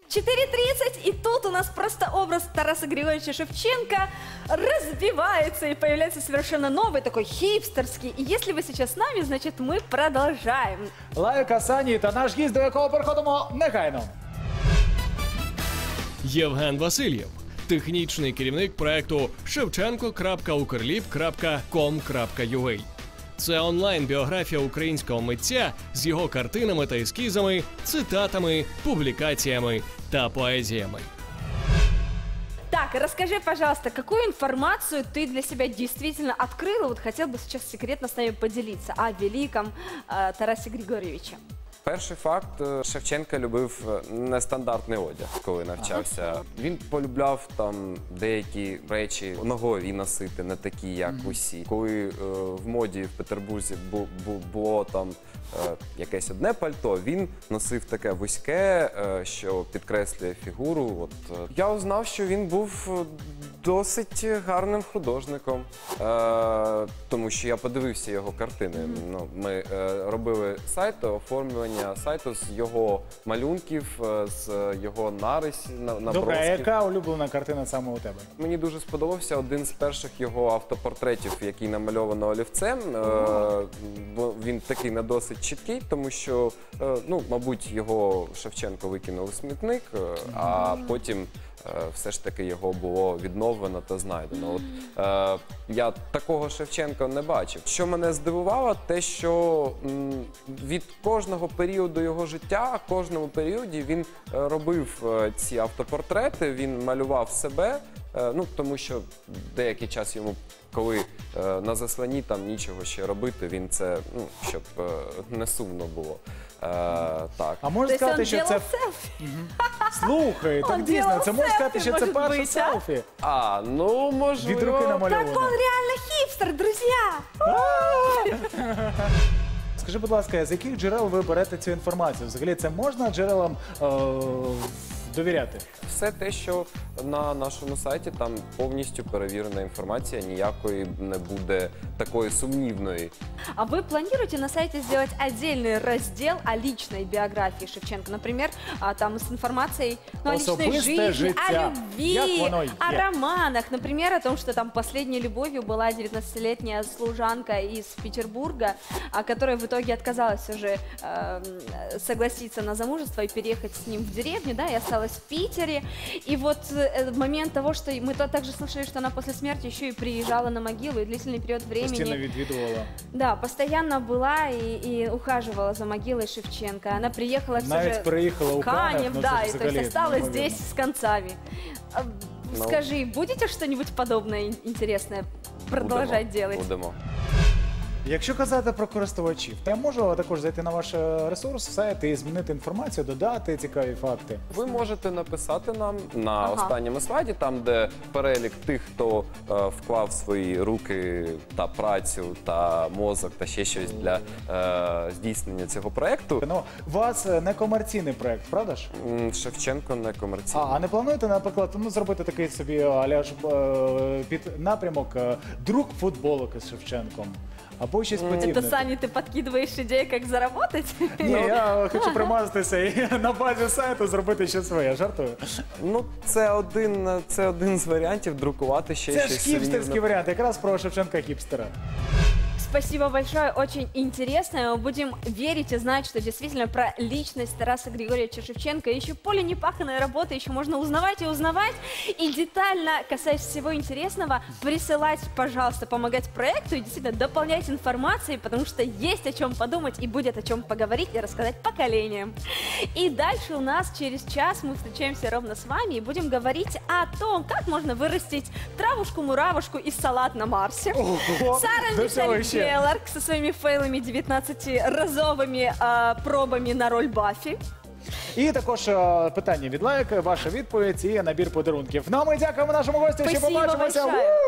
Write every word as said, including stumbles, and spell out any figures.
четыре тридцать, и тут у нас просто образ Тараса Григорьевича Шевченко разбивается и появляется совершенно новый, такой хипстерский. И если вы сейчас с нами, значит мы продолжаем. Лайк Асані та наш гість, до якого переходимо негайно. Євген Васильєв, технічний керівник проекту шевченко крапка укрліп крапка ком крапка ю а. Це онлайн-біографія українського митця з його картинами та ескізами, цитатами, публікаціями та поезіями. Так, расскажи, пожалуйста, какую информацию ты для себя действительно открыла? Вот хотел бы сейчас секретно с нами поделиться о великом э, Тарасе Григорьевиче. Перший факт, Шевченко любив нестандартний одяг, коли навчався. Ага. Він полюбляв там деякі речі нагорі носити, не такі, як mm-hmm. усі. Коли е, в моді в Петербурзі бу, бу, було там е, якесь одне пальто, він носив таке вузьке, е, що підкреслює фігуру. От, е. Я узнав, що він був досить гарним художником, е, тому що я подивився його картини. Mm-hmm. Ну, ми е, робили сайт, оформлювання сайту з його малюнків, з його нарисів, набросків. Добре, а яка улюблена картина саме у тебе? Мені дуже сподобався один з перших його автопортретів, який намальовано олівцем. Бо він такий не досить чіткий, тому що, ну, мабуть, його Шевченко викинув у смітник, а потім все ж таки його було відновлено та знайдено. От, е, я такого Шевченка не бачив. Що мене здивувало, те, що м, від кожного періоду його життя, в кожному періоді він робив е, ці автопортрети, він малював себе, е, ну, тому що деякий час йому, коли е, на засланні там нічого ще робити, він це, ну, щоб е, не сумно було. Е, так. А можна сказати, що це... селфі? Слухай, так дійсно, це можна сказати, що це перше селфі. А, ну, можливо. Від руки намальовано. Так он реально хипстер, друзья! Скажи, будь ласка, з яких джерел ви берете цю інформацію? Взагалі, це можна джерелам е довіряти? Все те, що на нашому сайті, там повністю перевірена інформація, ніякої не буде такої сумнівної. А вы планируете на сайте сделать отдельный раздел о личной биографии Шевченко? Например, там с информацией, ну, о личной жизни, життя. о любви, воно о романах. Например, о том, что там последней любовью была девятнадцатилетняя служанка из Петербурга, которая в итоге отказалась уже э, согласиться на замужество и переехать с ним в деревню, да, и осталась в Питере. И вот э, момент того, что мы то, также слышали, что она после смерти еще и приезжала на могилу, и длительный период времени... Постійно відвідувала. Да, постоянно была и, и ухаживала за могилой Шевченко. Она приехала все Навіть же приїхала у в Канев, ну, да, це и то есть взагалі осталась неймовірно. здесь с концами. А, Ну. Скажи, будете что-нибудь подобное интересное продолжать Будемо, делать? Будемо. Якщо казати про користувачів, то я можу також зайти на ваш ресурс, сайт і змінити інформацію, додати цікаві факти. Ви можете написати нам на Ага. останньому слайді, там, де перелік тих, хто е, вклав свої руки та працю, та мозок, та ще щось для е, здійснення цього проєкту. Ну, у вас не комерційний проєкт, правда ж? М, Шевченко не комерційний. А, а не плануєте, наприклад, ну, зробити такий собі аля ж, е, під напрямок е, друк футболок із Шевченком? Або щось подібне. Это, Саня, ты подкидываешь идеи, как заработать? Ні, я хочу примазатися і на базі сайту зробити щось своє, жартую. Ну, це один, це один з варіантів друкувати ще Це щось ж хіпстерський сувенірне. варіант, якраз про Шевченка хіпстера. Спасибо большое, очень интересно. Мы будем верить и знать, что действительно про личность Тараса Григорьевича Шевченко еще поле непаханной работы, еще можно узнавать и узнавать. И детально, касаясь всего интересного, присылать, пожалуйста, помогать проекту и действительно дополнять информацией, потому что есть о чем подумать и будет о чем поговорить и рассказать поколениям. И дальше у нас через час мы встречаемся ровно с вами и будем говорить о том, как можно вырастить травушку-муравушку из салат на Марсе. Ого, Сара до цього Мишель ще. Келларк со своими фейлами девятнадцатиразовыми э, пробами на роль Баффи. І також е, питання від лайк, ваша відповідь і набір подарунків. Ну а ми дякуємо нашому гостю, ще Спасибо побачимося. большое.